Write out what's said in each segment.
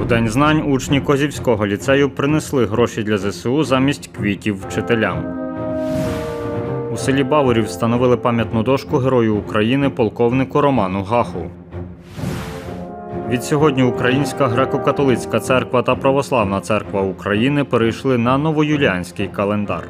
День знань учні Козівського ліцею принесли гроші для ЗСУ замість квітів вчителям. У селі Баворів встановили пам'ятну дошку Герою України полковнику Роману Гаху. Відсьогодні Українська греко-католицька церква та Православна церква України перейшли на новоюліанський календар.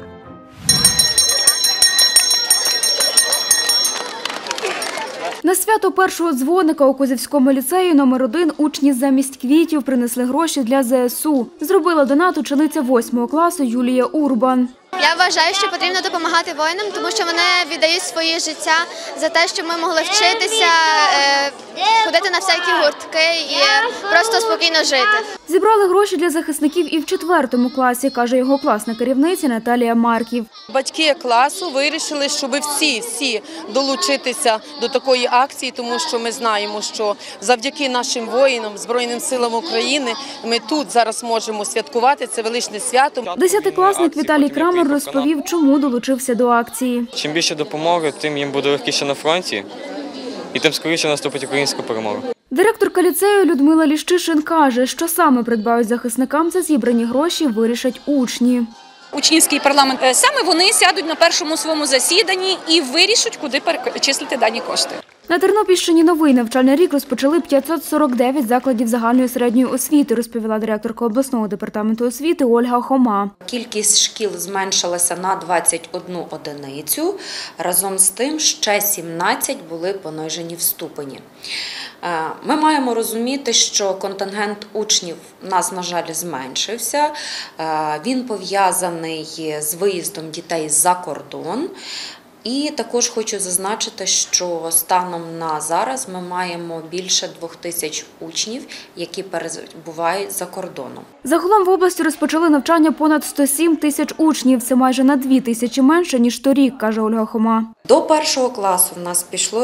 На свято першого дзвоника у Козівському ліцеї номер 1 учні замість квітів принесли гроші для ЗСУ. Зробила донат учениця 8 класу Юлія Урбан. Я вважаю, що потрібно допомагати воїнам, тому що вони віддають своє життя за те, щоб ми могли вчитися, ходити на всякі гуртки і просто спокійно жити. Зібрали гроші для захисників і в 4 класі, каже його класна керівниця Наталія Марків. Батьки класу вирішили, щоб всі долучитися до такої акції, тому що ми знаємо, що завдяки нашим воїнам, Збройним силам України, ми тут зараз можемо святкувати це величне свято. 10-класник Віталій Крамер розповів, чому долучився до акції. Чим більше допомоги, тим їм буде легкіше на фронті і тим скоріше наступить українська перемога. Директорка ліцею Людмила Ліщишин каже, що саме придбають захисникам за зібрані гроші, вирішать учні. Учнівський парламент, саме вони сядуть на першому своєму засіданні і вирішать, куди перечислити дані кошти. На Тернопільщині новий навчальний рік розпочали 549 закладів загальної середньої освіти, розповіла директорка обласного департаменту освіти Ольга Хома. Кількість шкіл зменшилася на 21 одиницю, разом з тим ще 17 були понижені в ступені. Ми маємо розуміти, що контингент учнів у нас, на жаль, зменшився. Він пов'язаний з виїздом дітей за кордон. І також хочу зазначити, що станом на зараз ми маємо більше 2000 учнів, які перебувають за кордоном. Загалом в області розпочали навчання понад 107 тисяч учнів. Це майже на 2 тисячі менше, ніж торік, каже Ольга Хома. До 1 класу в нас пішло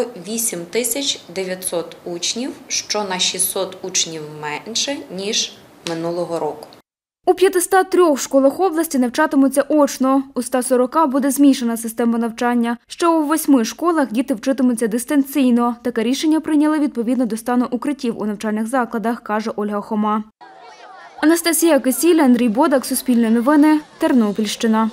8900 учнів, що на 600 учнів менше, ніж минулого року. У 503 школах області навчатимуться очно, у 140 буде змішана система навчання. Ще у 8 школах діти вчитимуться дистанційно. Таке рішення прийняли відповідно до стану укриттів у навчальних закладах, каже Ольга Хома. Анастасія Кисіль, Андрій Бодак, Суспільне новини, Тернопільщина.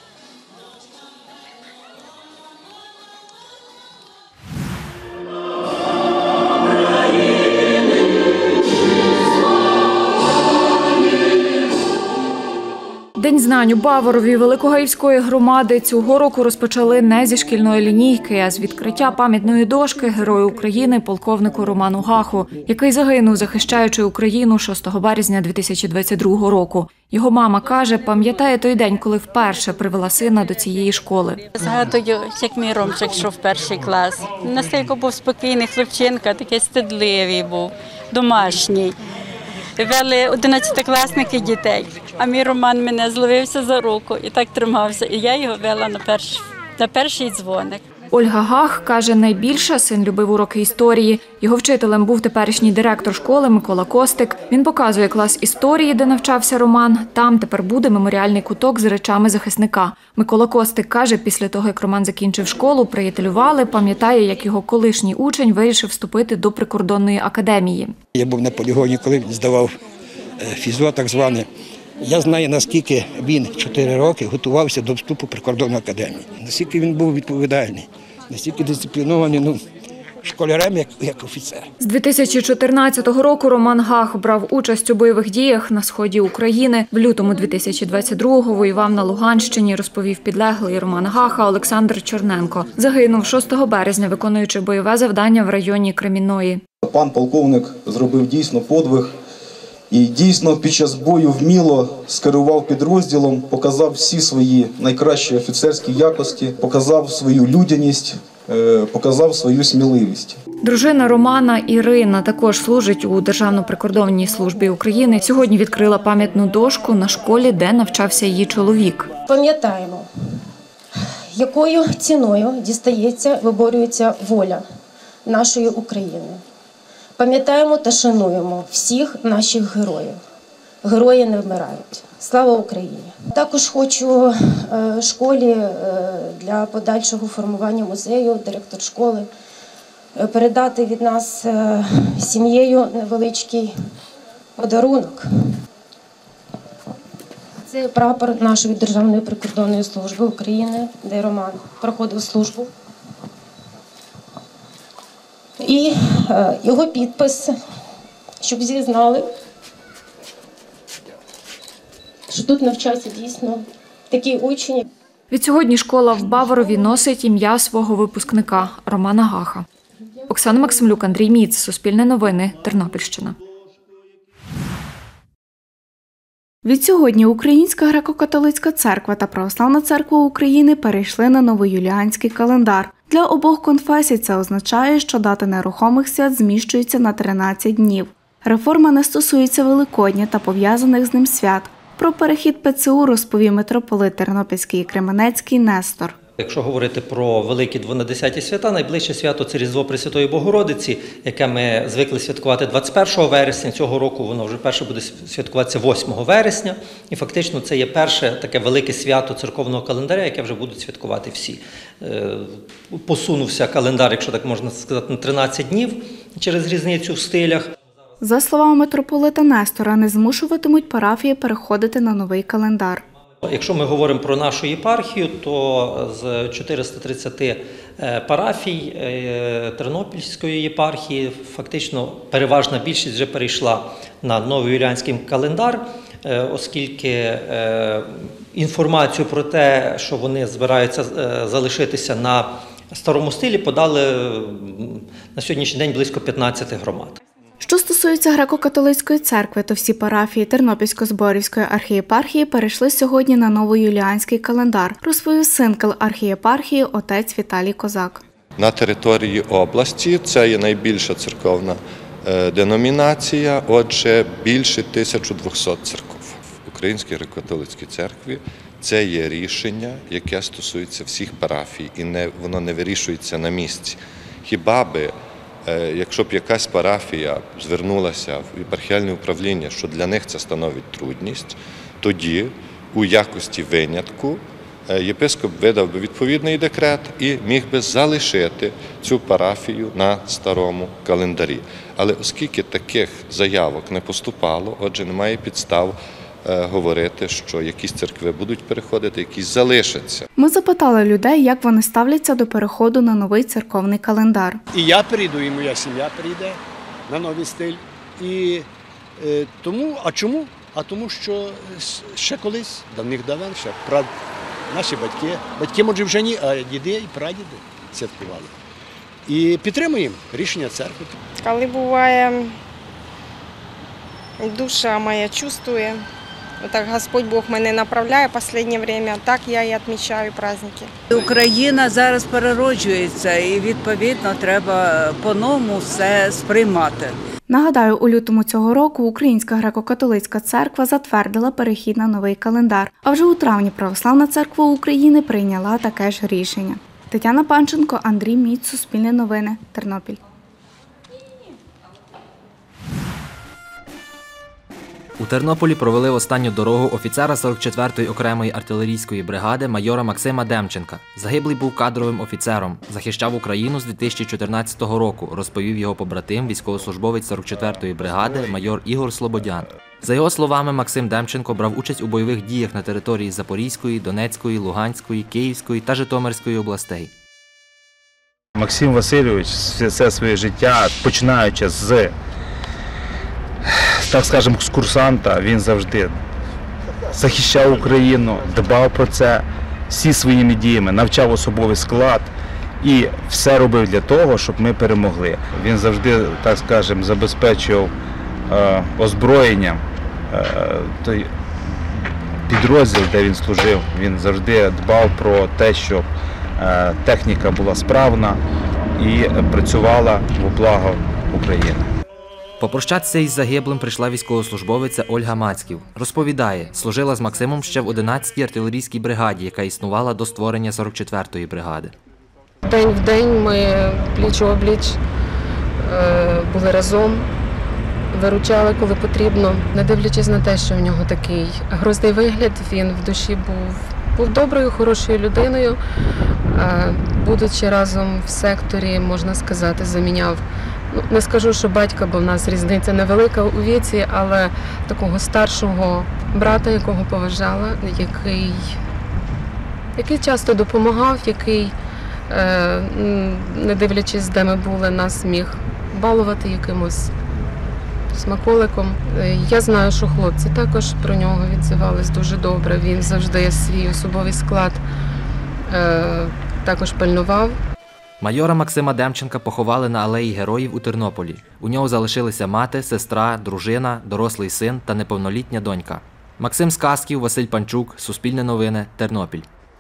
День знань у Баворові Великогаївської громади цього року розпочали не зі шкільної лінійки, а з відкриття пам'ятної дошки Герою України полковнику Роману Гаху, який загинув, захищаючи Україну 6 березня 2022 року. Його мама каже, пам'ятає той день, коли вперше привела сина до цієї школи. Згадую, як мій Ромчик йшов в 1 клас. Настільки був спокійний хлопчинка, такий стидливий був, домашній. Вели 11-класники дітей, а мій Роман мене зловився за руку і так тримався. І я його вела на перший дзвоник. Ольга Гах каже, найбільше син любив уроки історії. Його вчителем був теперішній директор школи Микола Костик. Він показує клас історії, де навчався Роман. Там тепер буде меморіальний куток з речами захисника. Микола Костик каже, після того, як Роман закінчив школу, приятелювали, пам'ятає, як його колишній учень вирішив вступити до прикордонної академії. Я був на полігоні, коли здавав фізо, так зване. Я знаю, наскільки він 4 роки готувався до вступу в прикордонну академію. Наскільки він був відповідальний, наскільки дисциплінований, школярем як офіцер. З 2014 року Роман Гах брав участь у бойових діях на сході України. В лютому 2022-го воював на Луганщині, розповів підлеглий Романа Гаха Олександр Чорненко. Загинув 6 березня, виконуючи бойове завдання в районі Кремінної. Пан полковник зробив дійсно подвиг. І дійсно під час бою вміло скерував підрозділом, показав всі свої найкращі офіцерські якості, показав свою людяність, показав свою сміливість. Дружина Романа Ірина також служить у Державній прикордонній службі України. Сьогодні відкрила пам'ятну дошку на школі, де навчався її чоловік. Пам'ятаємо, якою ціною дістається, виборюється воля нашої України. Пам'ятаємо та шануємо всіх наших героїв. Герої не вмирають. Слава Україні! Також хочу школі для подальшого формування музею, директор школи, передати від нас сім'єю невеличкий подарунок. Це прапор нашої Державної прикордонної служби України, де Роман проходив службу. І його підпис, щоб всі знали, що тут навчався дійсно такий учень. Відсьогодні школа в Баварові носить ім'я свого випускника Романа Гаха. Оксана Максимлюк, Андрій Міц, Суспільне новини, Тернопільщина. Відсьогодні Українська греко-католицька церква та Православна церква України перейшли на новоюліанський календар. Для обох конфесій це означає, що дати нерухомих свят зміщуються на 13 днів. Реформа не стосується Великодня та пов'язаних з ним свят. Про перехід ПЦУ розповів митрополит Тернопільський і Кременецький Нестор. Якщо говорити про великі двонадесяті свята, найближче свято – це Різдво Пресвятої Богородиці, яке ми звикли святкувати 21 вересня. Цього року воно вже перше буде святкуватися 8 вересня. І фактично це є перше таке велике свято церковного календаря, яке вже будуть святкувати всі. Посунувся календар, якщо так можна сказати, на 13 днів через різницю в стилях. За словами митрополита Нестора, не змушуватимуть парафії переходити на новий календар. Якщо ми говоримо про нашу єпархію, то з 430 парафій Тернопільської єпархії фактично переважна більшість вже перейшла на новоюліанський календар, оскільки інформацію про те, що вони збираються залишитися на старому стилі, подали на сьогоднішній день близько 15 громад. Що стосується греко-католицької церкви, то всі парафії Тернопільсько-Зборівської архієпархії перейшли сьогодні на новоюліанський календар, розповів синкел архієпархії отець Віталій Козак. На території області це є найбільша церковна деномінація, отже, більше 1200 церков. В Українській греко-католицькій церкві це є рішення, яке стосується всіх парафій, і воно не вирішується на місці. Хіба би якщо б якась парафія звернулася в єпархіальне управління, що для них це становить трудність, тоді у якості винятку єпископ видав би відповідний декрет і міг би залишити цю парафію на старому календарі. Але оскільки таких заявок не поступало, отже, немає підстав говорити, що якісь церкви будуть переходити, якісь залишаться. Ми запитали людей, як вони ставляться до переходу на новий церковний календар. І я перейду, і моя сім'я перейде на новий стиль. І тому, а чому? А тому, що ще колись, давних-давен, ще наші батьки, може вже ні, а діди і прадіди святкували. І підтримуємо рішення церкви. Коли буває, душа моя чувствує, так Господь Бог мене направляє в останнє час, так я і відмічаю праздники. Україна зараз перероджується і, відповідно, треба по-новому все сприймати. Нагадаю, у лютому цього року Українська греко-католицька церква затвердила перехід на новий календар, а вже у травні Православна церква України прийняла таке ж рішення. Тетяна Панченко, Андрій Міц, Суспільне новини, Тернопіль. У Тернополі провели в останню дорогу офіцера 44-ї окремої артилерійської бригади майора Максима Демченка. Загиблий був кадровим офіцером, захищав Україну з 2014 року, розповів його побратим, військовослужбовець 44-ї бригади майор Ігор Слободян. За його словами, Максим Демченко брав участь у бойових діях на території Запорізької, Донецької, Луганської, Київської та Житомирської областей. Максим Васильович все своє життя, починаючи з, так скажемо, з курсанта, він завжди захищав Україну, дбав про це всі своїми діями, навчав особовий склад і все робив для того, щоб ми перемогли. Він завжди, так скажемо, забезпечував озброєнням той підрозділ, де він служив. Він завжди дбав про те, щоб техніка була справна і працювала во благо України. Попрощатися із загиблим прийшла військовослужбовиця Ольга Мацьків. Розповідає, служила з Максимом ще в 11-й артилерійській бригаді, яка існувала до створення 44-ї бригади. День в день ми пліч-опліч були разом, виручали, коли потрібно. Не дивлячись на те, що в нього такий грозний вигляд, він в душі був доброю, хорошою людиною. Будучи разом в секторі, можна сказати, заміняв не скажу, що батька, бо в нас різниця невелика у віці, але такого старшого брата, якого поважала, який часто допомагав, який, не дивлячись, де ми були, нас міг балувати якимось смаколиком. Я знаю, що хлопці також про нього відзивались дуже добре. Він завжди свій особовий склад також пильнував. Майора Максима Демченка поховали на Алеї Героїв у Тернополі. У нього залишилися мати, сестра, дружина, дорослий син та неповнолітня донька. Максим Сказків, Василь Панчук, Суспільне новини, Тернопіль.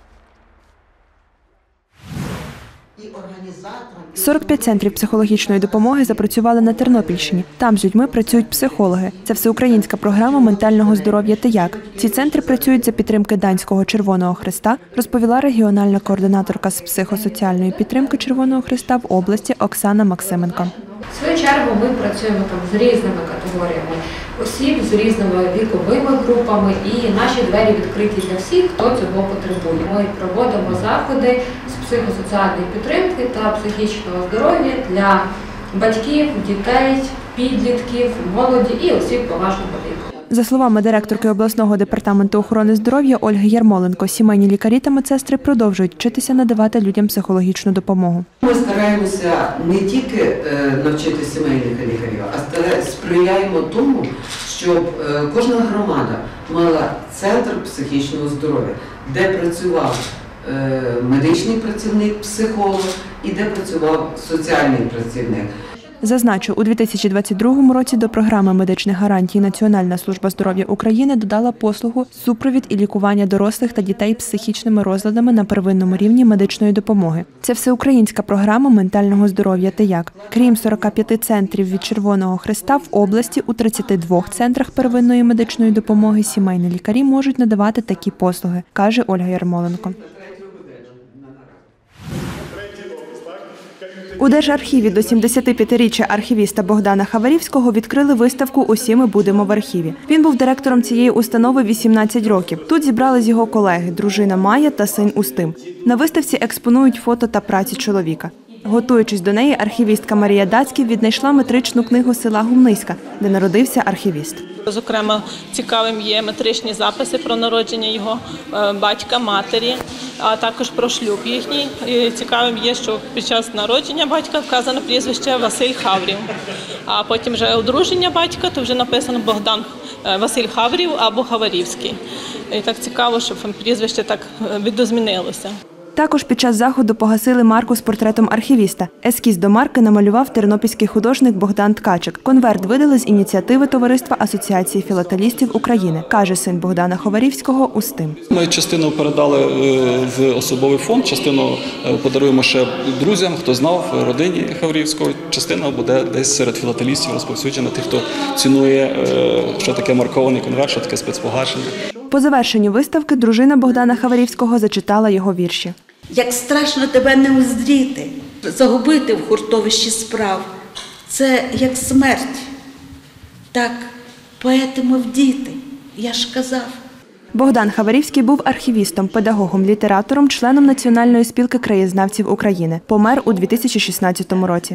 45 центрів психологічної допомоги запрацювали на Тернопільщині. Там з людьми працюють психологи. Це всеукраїнська програма ментального здоров'я «Ти як?». Ці центри працюють за підтримки Данського Червоного Хреста, розповіла регіональна координаторка з психосоціальної підтримки Червоного Хреста в області Оксана Максименко. В свою чергу ми працюємо з різними категоріями осіб, з різними віковими групами, і наші двері відкриті для всіх, хто цього потребує. Ми проводимо заходи з психосоціальної підтримки та психічного здоров'я для батьків, дітей, підлітків, молоді і осіб поважного віку. За словами директорки обласного департаменту охорони здоров'я Ольги Ярмоленко, сімейні лікарі та медсестри продовжують вчитися надавати людям психологічну допомогу. Ми стараємося не тільки навчити сімейних лікарів, а сприяємо тому, щоб кожна громада мала центр психічного здоров'я, де працював медичний працівник, психолог і де працював соціальний працівник. Зазначу, у 2022 році до програми медичних гарантій Національна служба здоров'я України додала послугу «Супровід і лікування дорослих та дітей психічними розладами на первинному рівні медичної допомоги». Це всеукраїнська програма ментального здоров'я «Ти як?». Крім 45 центрів від Червоного Хреста, в області у 32 центрах первинної медичної допомоги сімейні лікарі можуть надавати такі послуги, каже Ольга Ярмоленко. У Держархіві до 75-річчя архівіста Богдана Хаварівського відкрили виставку «Усі ми будемо в архіві». Він був директором цієї установи 18 років. Тут зібрались його колеги, дружина Майя та син Устим. На виставці експонують фото та праці чоловіка. Готуючись до неї, архівістка Марія Дацьків віднайшла метричну книгу села Гумниська, де народився архівіст. Зокрема, цікавим є метричні записи про народження його батька, матері, а також про шлюб їхній. І цікавим є, що під час народження батька вказано прізвище Василь Хаврів, а потім вже одруження батька, то вже написано Богдан Василь Хаврів або Хаварівський. І так цікаво, щоб прізвище так видозмінилося. Також під час заходу погасили марку з портретом архівіста. Ескіз до марки намалював тернопільський художник Богдан Ткачик. Конверт видали з ініціативи Товариства Асоціації філателістів України, каже син Богдана Хаварівського Устим. Ми частину передали в особовий фонд, частину подаруємо ще друзям, хто знав, родині Хаварівського. Частина буде десь серед філателістів розповсюджена, тих, хто цінує, що таке маркований конверт, що таке спецпогашення. По завершенню виставки дружина Богдана Хаварівського зачитала його вірші. Як страшно тебе не уздріти, загубити в хуртовищі справ. Це як смерть. Так, поети мов діти, я ж казав. Богдан Хаварівський був архівістом, педагогом, літератором, членом Національної спілки краєзнавців України. Помер у 2016 році.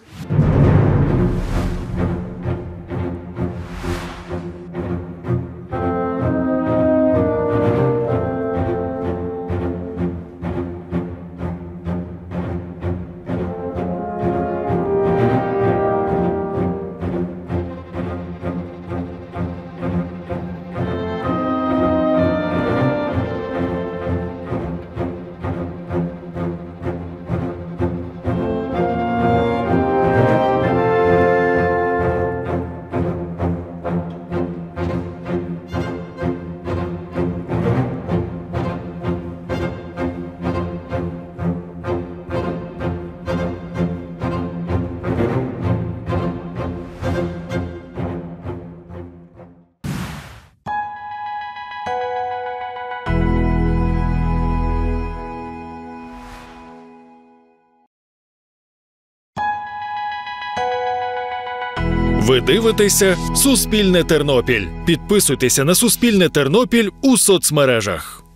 Ви дивитеся «Суспільне Тернопіль». Підписуйтеся на «Суспільне Тернопіль» у соцмережах.